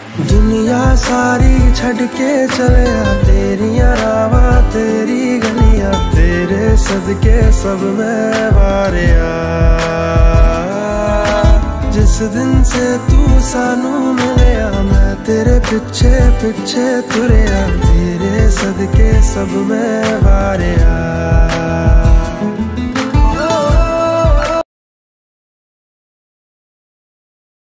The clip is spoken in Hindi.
दुनिया सारी छड़ के चलिया, तेरिया रावा तेरी गलियां, तेरे सदके सब मैं वारिया। जिस दिन से तू सानू मिलिया, मैं तेरे पिछे पिछे तुरिया, तेरे सदके सब मैं वारिया।